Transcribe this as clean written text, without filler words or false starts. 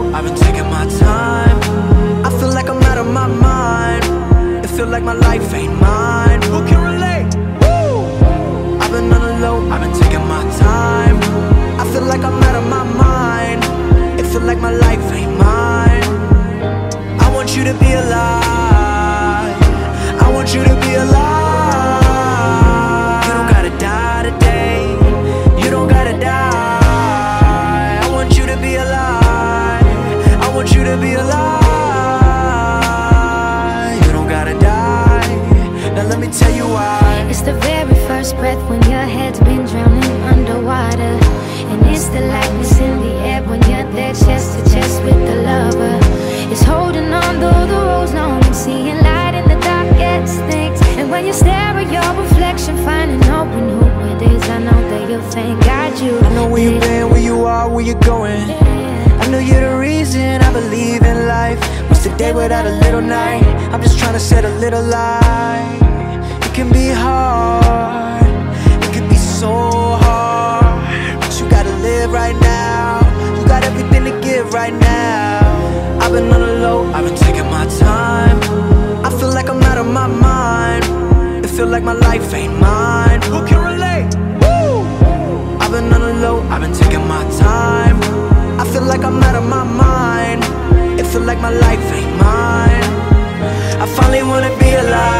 I've been taking my time. I feel like I'm out of my mind. It feel like my life ain't mine. Who can relate? Woo! I've been on the low, I've been taking my time. I feel like I'm out of my mind. It feel like my life ain't mine. I want you to be alive. I want you to be alive. You don't gotta die today. You don't gotta die. I want you to be alive. I want you to be alive. You don't gotta die. Now let me tell you why. It's the very first breath when your head's been drowning underwater. And it's the lightness in the air when you're there chest to chest with the lover. It's holding on though the road's long and seeing light in the darkest things. And when you stare at your reflection, finding hope in who it is, I know that you'll thank God you I know where you've been, where you are, where you're going. I know you're the reason I believe in life. What's the day without a little night? I'm just trying to set a little light. It can be hard, it can be so hard, but you gotta live right now. You got everything to give right now. I've been on the low, I've been taking my time. I feel like I'm out of my mind. It feel like my life ain't mine. Who can relate? Woo! I've been on the low, I've been taking my time. I feel like I'm out of my mind. It feel like my life ain't mine. I finally wanna be alive.